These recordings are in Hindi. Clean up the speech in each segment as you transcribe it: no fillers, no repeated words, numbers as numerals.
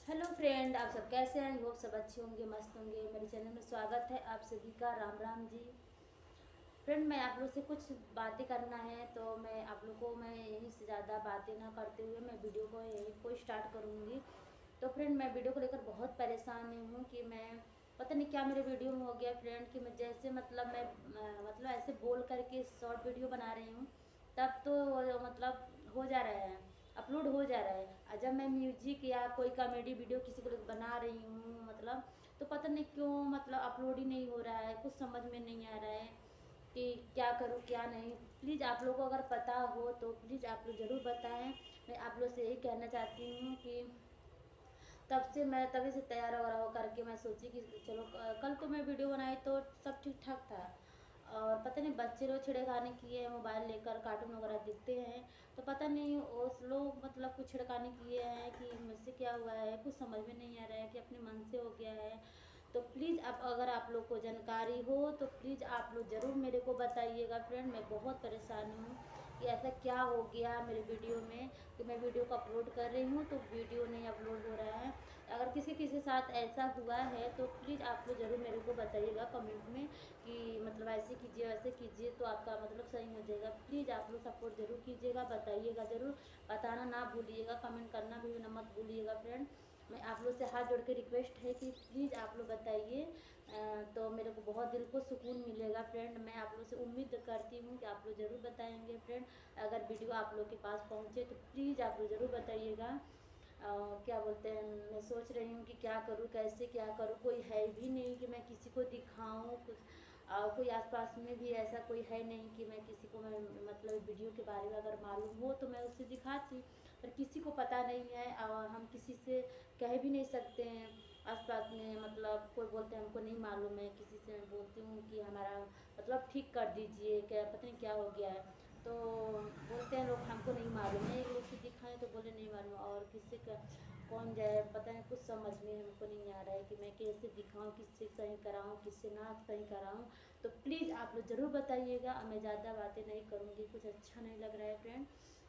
हेलो फ्रेंड, आप सब कैसे हैं? वो सब अच्छे होंगे, मस्त होंगे। मेरे चैनल में स्वागत है आप सभी का। राम राम जी। फ्रेंड, मैं आप लोग से कुछ बातें करना है, तो मैं आप लोग को मैं यहीं से ज़्यादा बातें ना करते हुए मैं वीडियो को यहीं को स्टार्ट करूँगी। तो फ्रेंड, मैं वीडियो को लेकर बहुत परेशान हूँ कि मैं पता नहीं क्या मेरे वीडियो में हो गया फ्रेंड, कि मैं जैसे मतलब मैं मतलब ऐसे बोल करके शॉर्ट वीडियो बना रही हूँ, तब तो मतलब हो जा रहा है, अपलोड हो जा रहा है। और जब मैं म्यूजिक या कोई कॉमेडी वीडियो किसी को लेकर बना रही हूँ मतलब, तो पता नहीं क्यों मतलब अपलोड ही नहीं हो रहा है। कुछ समझ में नहीं आ रहा है कि क्या करूँ क्या नहीं। प्लीज़ आप लोगों को अगर पता हो तो प्लीज़ आप लोग ज़रूर बताएं। मैं आप लोग से यही कहना चाहती हूँ कि तब से मैं तभी से तैयार वगैरह हो करके मैं सोची कि चलो कल तो मैं वीडियो बनाई तो सब ठीक ठाक था। और पता नहीं बच्चे लोग छिड़खानी किए, मोबाइल लेकर कार्टून वगैरह देखते हैं, तो पता नहीं उस लोग मतलब कुछ छिड़खानी किए हैं कि मुझसे क्या हुआ है, कुछ समझ में नहीं आ रहा है कि अपने मन से हो गया है। तो प्लीज़ आप अगर आप लोग को जानकारी हो तो प्लीज़ आप लोग ज़रूर मेरे को बताइएगा फ्रेंड। मैं बहुत परेशान हूँ कि ऐसा क्या हो गया मेरे वीडियो में कि मैं वीडियो को अपलोड कर रही हूँ तो वीडियो नहीं अपलोड हो रहा है। अगर किसी किसी साथ ऐसा हुआ है तो प्लीज़ आप लोग ज़रूर मेरे को बताइएगा कमेंट में कि मतलब ऐसे कीजिए वैसे कीजिए तो आपका मतलब सही हो जाएगा। प्लीज़ आप लोग सपोर्ट ज़रूर कीजिएगा, बताइएगा ज़रूर, बताना ना भूलिएगा, कमेंट करना भी ना मत भूलिएगा फ्रेंड। मैं आप लोग से हाथ जोड़ के रिक्वेस्ट है कि प्लीज़ आप लोग बताइए, तो मेरे को बहुत दिल को सुकून मिलेगा फ्रेंड। मैं आप लोग से उम्मीद करती हूँ कि आप लोग ज़रूर बताएंगे फ्रेंड। अगर वीडियो आप लोग के पास पहुँचे तो प्लीज़ आप लोग ज़रूर बताइएगा। क्या बोलते हैं, मैं सोच रही हूँ कि क्या करूँ, कैसे क्या करूँ। कोई है भी नहीं कि मैं किसी को दिखाऊँ कुछ, कोई आसपास में भी ऐसा कोई है नहीं कि मैं किसी को मैं मतलब वीडियो के बारे में अगर मालूम हो तो मैं उससे दिखाती, पर किसी को पता नहीं है और हम किसी से कह भी नहीं सकते हैं। आसपास में मतलब कोई बोलते हैं हमको नहीं मालूम है, किसी से मैं बोलती हूँ कि हमारा मतलब ठीक कर दीजिए, क्या पता नहीं क्या हो गया है, तो बोलते हैं लोग हमको नहीं मालूम है। एक लोग से दिखाएं तो बोले नहीं मालूम, और किससे का कौन जाए पता नहीं, कुछ समझ में हमको नहीं आ रहा है कि मैं कैसे दिखाऊं, किससे सही कराऊं, किससे ना सही कराऊं। तो प्लीज़ आप लोग ज़रूर बताइएगा। और मैं ज़्यादा बातें नहीं करूँगी, कुछ अच्छा नहीं लग रहा है फ्रेंड।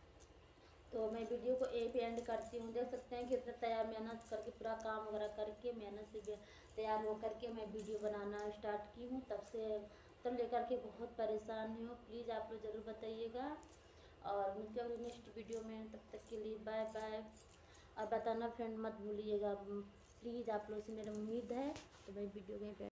तो मैं वीडियो को यहीं पे एंड करती हूँ। देख सकते हैं कितना तैयार मेहनत करके पूरा काम वगैरह करके मेहनत से तैयार हो करके मैं वीडियो बनाना स्टार्ट की हूँ। तब से तब लेकर के बहुत परेशान हूँ। प्लीज़ आप लोग ज़रूर बताइएगा और मिलते हैं नेक्स्ट वीडियो में। तब तक के लिए बाय बाय। और बताना फ्रेंड मत भूलिएगा प्लीज़, आप लोग से मेरी उम्मीद है। तो मैं वीडियो में